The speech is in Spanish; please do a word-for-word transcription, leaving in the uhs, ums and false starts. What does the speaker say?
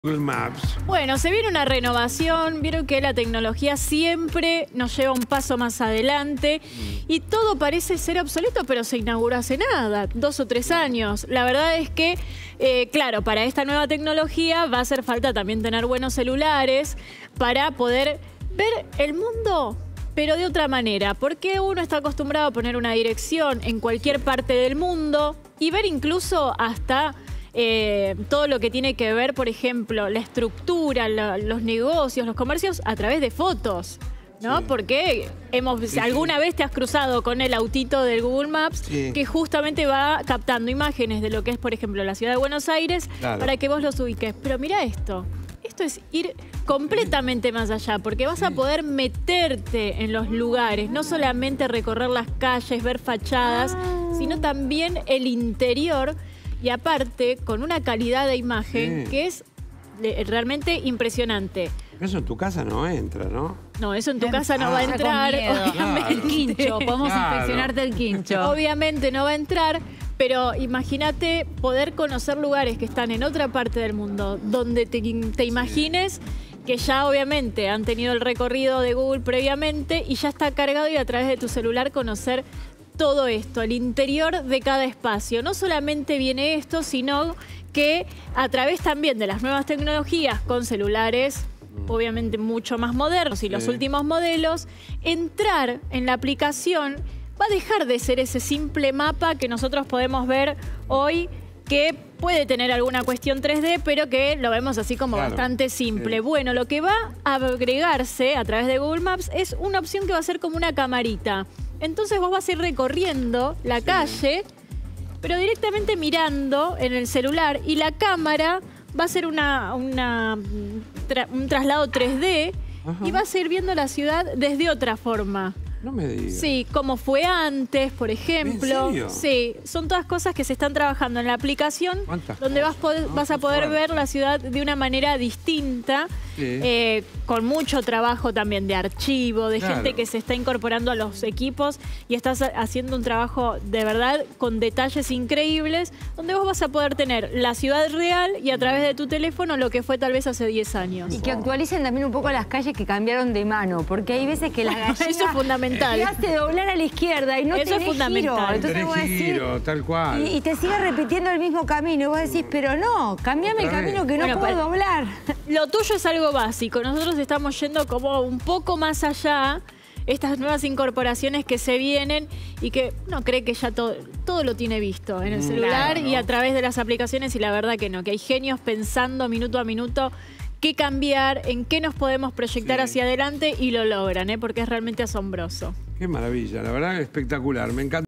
Google Maps. Bueno, se viene una renovación, vieron que la tecnología siempre nos lleva un paso más adelante y todo parece ser obsoleto, pero se inauguró hace nada, dos o tres años. La verdad es que, eh, claro, para esta nueva tecnología va a hacer falta también tener buenos celulares para poder ver el mundo, pero de otra manera, porque uno está acostumbrado a poner una dirección en cualquier parte del mundo y ver incluso hasta... Eh, todo lo que tiene que ver, por ejemplo, la estructura, la, los negocios, los comercios, a través de fotos, ¿no? Sí. Porque hemos, sí, alguna sí. vez te has cruzado con el autito del Google Maps, sí. que justamente va captando imágenes de lo que es, por ejemplo, la ciudad de Buenos Aires, claro. para que vos los ubiques. Pero mira esto, esto es ir completamente más allá, porque vas sí. a poder meterte en los lugares, no solamente recorrer las calles, ver fachadas, ah. sino también el interior. Y aparte, con una calidad de imagen sí. que es realmente impresionante. Eso en tu casa no entra, ¿no? No, eso en tu casa no ah, va a entrar, obviamente. Claro. El quincho, podemos claro. inspeccionarte el quincho. Obviamente no va a entrar, pero imagínate poder conocer lugares que están en otra parte del mundo, donde te, te imagines... Sí. que ya obviamente han tenido el recorrido de Google previamente y ya está cargado y a través de tu celular conocer todo esto, el interior de cada espacio. No solamente viene esto, sino que a través también de las nuevas tecnologías con celulares, obviamente mucho más modernos y los sí. últimos modelos, entrar en la aplicación va a dejar de ser ese simple mapa que nosotros podemos ver hoy, que puede tener alguna cuestión tres D, pero que lo vemos así como claro. bastante simple. Sí. Bueno, lo que va a agregarse a través de Google Maps es una opción que va a ser como una camarita. Entonces vos vas a ir recorriendo la sí. calle, pero directamente mirando en el celular, y la cámara va a ser una, una, tra un traslado tres D. Ajá. Y vas a ir viendo la ciudad desde otra forma. No me digas. Sí, como fue antes, por ejemplo. ¿En serio? Sí, son todas cosas que se están trabajando en la aplicación, donde vas, no, vas a poder ver la ciudad de una manera distinta, sí. eh, con mucho trabajo también de archivo, de claro. gente que se está incorporando a los equipos y estás haciendo un trabajo de verdad con detalles increíbles, donde vos vas a poder tener la ciudad real y a través de tu teléfono lo que fue tal vez hace diez años. Y que actualicen también un poco las calles que cambiaron de mano, porque hay veces que las gallinas... Eso es fundamental. Te hace doblar a la izquierda y no Eso tenés es fundamental. giro. Entonces vos decís, giro, tal cual. Y, y te sigue repitiendo el mismo camino. Y vos decís, pero no, cambiame el camino que no bueno, puedo doblar. Lo tuyo es algo básico. Nosotros estamos yendo como un poco más allá. Estas nuevas incorporaciones que se vienen y que uno cree que ya todo, todo lo tiene visto en el celular claro, ¿no? y a través de las aplicaciones, y la verdad que no, que hay genios pensando minuto a minuto qué cambiar, en qué nos podemos proyectar sí. hacia adelante, y lo logran, ¿eh? Porque es realmente asombroso. Qué maravilla, la verdad espectacular, me encanta.